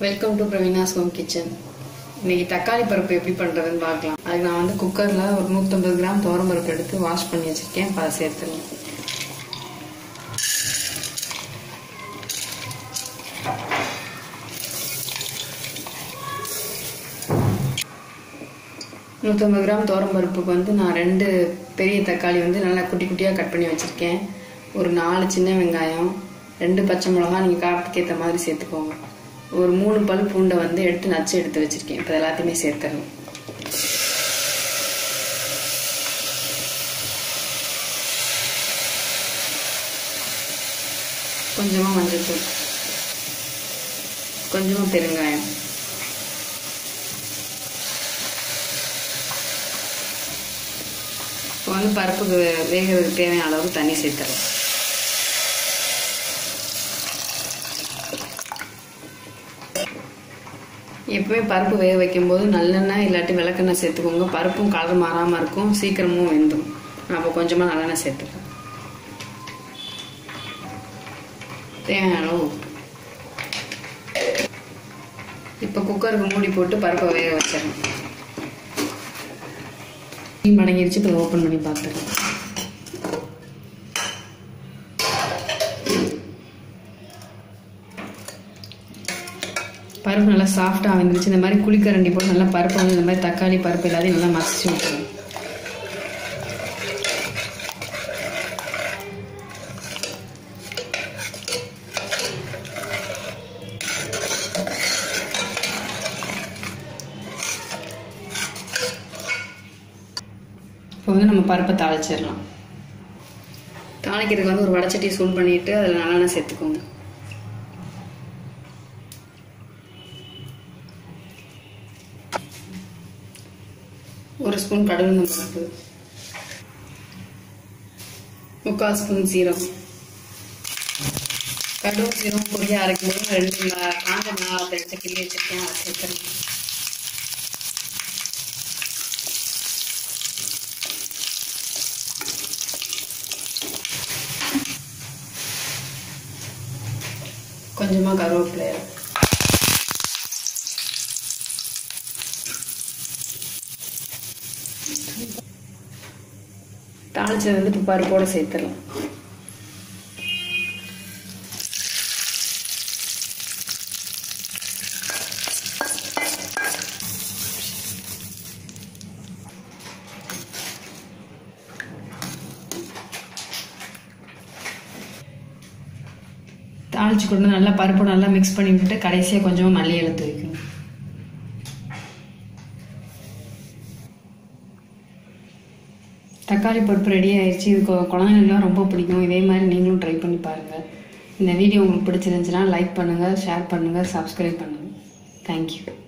Welcome to Praveena's home kitchen. இன்னைக்கு தக்காளி பருப்பு எப்படி பண்ணுறதுன்னு பார்க்கலாம். அதுக்கு நான் வந்து குக்கரில் ஒரு 150 கிராம் துவரம் பருப்பு எடுத்து வாஷ் பண்ணி வச்சுருக்கேன். இப்போ அதை சேர்த்துருவேன். கிராம் துவரம் பருப்புக்கு வந்து நான் 2 பெரிய தக்காளி வந்து நல்லா குட்டி குட்டியாக கட் பண்ணி வச்சுருக்கேன். ஒரு 4 சின்ன வெங்காயம், 2 பச்சை மிளகா நீங்கள் காரத்துக்கு ஏற்ற மாதிரி சேர்த்துக்கோங்க. ஒரு 3 பல் பூண்டை வந்து நச்சு எடுத்து வச்சிருக்கேன். இப்போ எல்லாத்தையுமே சேர்த்துறேன். கொஞ்சமாக மஞ்சள்தூள், கொஞ்சமாக பெருங்காயம், இப்போ வந்து பருப்புக்கு வேகிறதுக்கு தேவையான அளவுக்கு தண்ணி சேர்த்துறேன். எப்பவுமே பருப்பு வேக வைக்கும்போது நல்லெண்ணெய் இல்லாட்டி விளக்கெண்ணெய் சேர்த்துக்கோங்க. பருப்பும் கலர் மாறாமல் இருக்கும், சீக்கிரமும் வெந்துடும். நான் அப்போ கொஞ்சமாக நல்லெண்ணெய் சேர்த்துக்கிறேன். தேவையான அளவு உப்பு. இப்போ குக்கருக்கு மூடி போட்டு பருப்பை வேக வச்சிடணும். மடங்கிடுச்சு. இப்போ ஓப்பன் பண்ணி பார்த்துறேன். பருப்பு நல்லா சாஃப்டாக வந்துருச்சு. இந்த மாதிரி குழிக்கரண்டி போட்டு நல்லா பருப்பு வந்து இந்த மாதிரி தக்காளி பருப்பு எல்லாத்தையும் நல்லா மசிச்சு விட்டுருவோம். இப்போ வந்து நம்ம பருப்பை தாளிச்சிடலாம். தாளிக்கிறதுக்கு வந்து ஒரு வடைச்சட்டியை சூடு பண்ணிட்டு அதில் நல்லெண்ணெய் சேர்த்துக்கோங்க. ஒரு ஸ்பூன் கடுகு பருப்பு, 3/4 ஸ்பூன் சீரகம். கடுகு சீரகம் பொடியை அரைக்கும் போது 2 காஞ்ச மிளகாய் எடுத்து கிள்ளி வச்சிருக்கேன். அதை சேர்த்துறேன். கொஞ்சமாக கருவேப்பிலை, தாளிச்சது வந்து இப்போ பருப்போட சேர்த்துடலாம். தாளிச்சு கொண்டு நல்லா பருப்பு நல்லா மிக்ஸ் பண்ணி விட்டு கடைசியாக கொஞ்சமாக மல்லி இலை தூக்கணும். தக்காளி பருப்பு ரெடி ஆயிடுச்சு. இது குழந்தைங்களுக்குலாம் ரொம்ப பிடிக்கும். இதே மாதிரி நீங்களும் ட்ரை பண்ணி பாருங்கள். இந்த வீடியோ உங்களுக்கு பிடிச்சிருந்துச்சுன்னா லைக் பண்ணுங்கள், ஷேர் பண்ணுங்கள், சப்ஸ்கிரைப் பண்ணுங்கள். தேங்க்யூ.